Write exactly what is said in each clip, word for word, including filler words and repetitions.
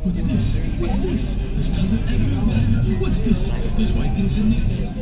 What's this? What's this? There's color everywhere. What's this? There's white things in the air.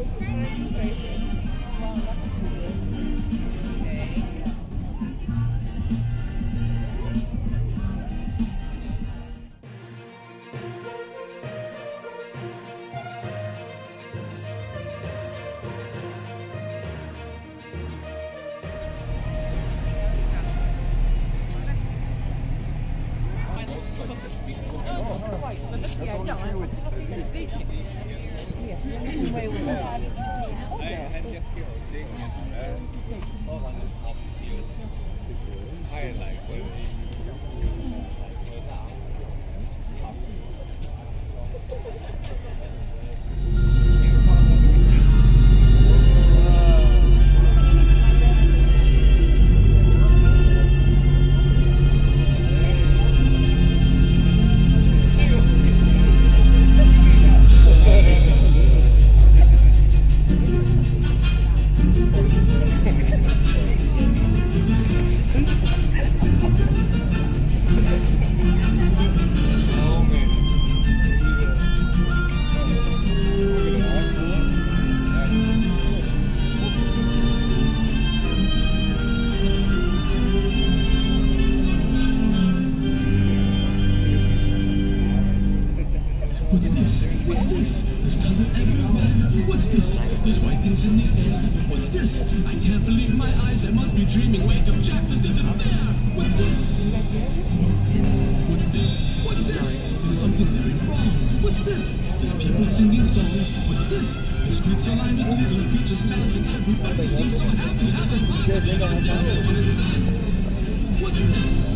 What's this? What's this? There's color everywhere. What's this? There's white things in the air. What's this? I can't believe my eyes. I must be dreaming. Wake up, Jack. This isn't fair. What's this? What's this? What's this? There's something very wrong. What's this? There's people singing songs. What's this? The streets are lined with little creatures laughing. Everybody seems so happy. Having fun. What is that? What's this?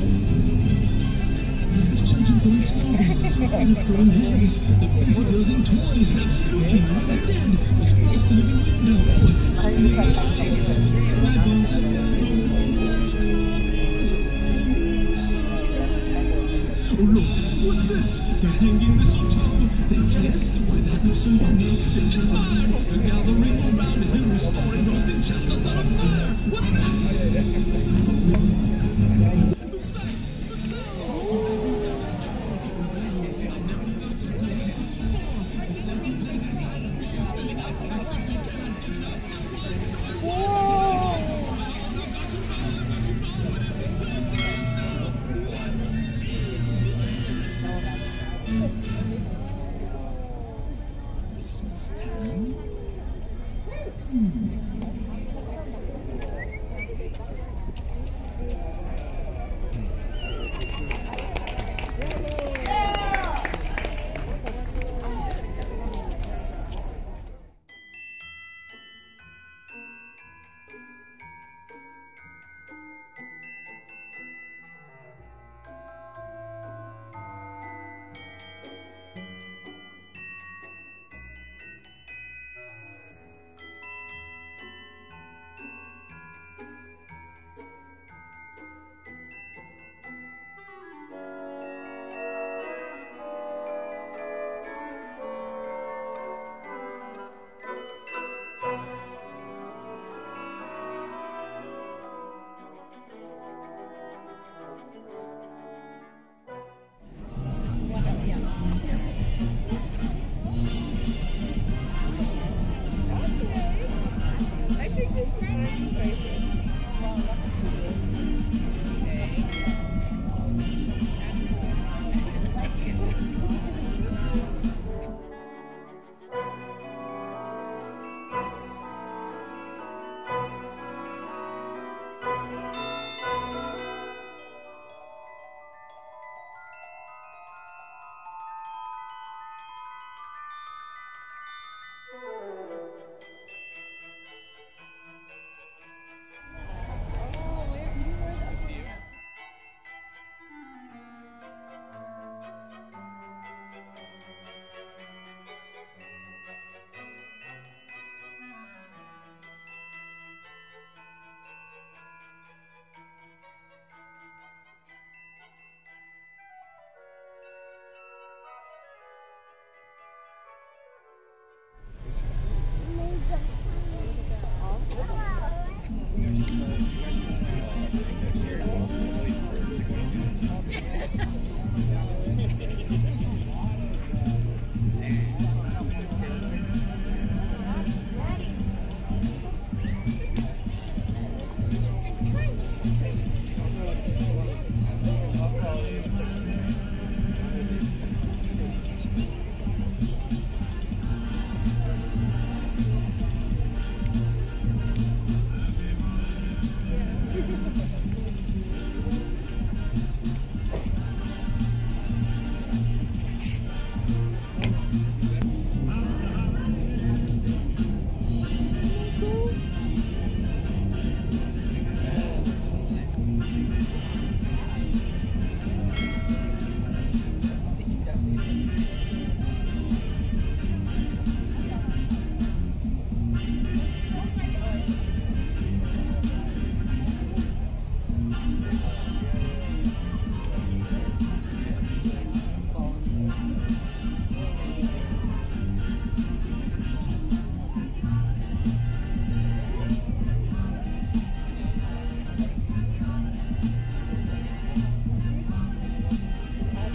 Children going snowballs, instead of throwing heads. The busy building toys like Snoopy, who's dead, was across the living window. Oh look, what's this? They're hanging mistletoe. They kiss, why that looks so unique. They inspire, they're gathering around and restoring roasting chestnuts on a fire. What's this?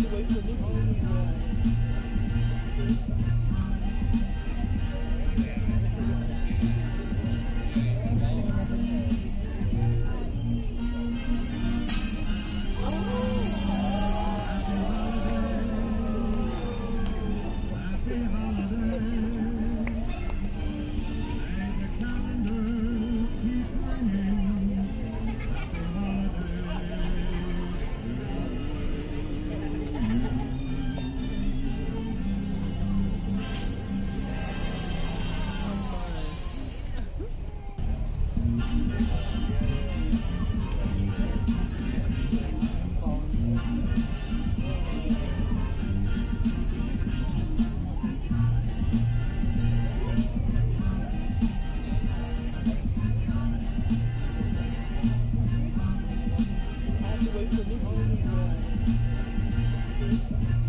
Wait for me.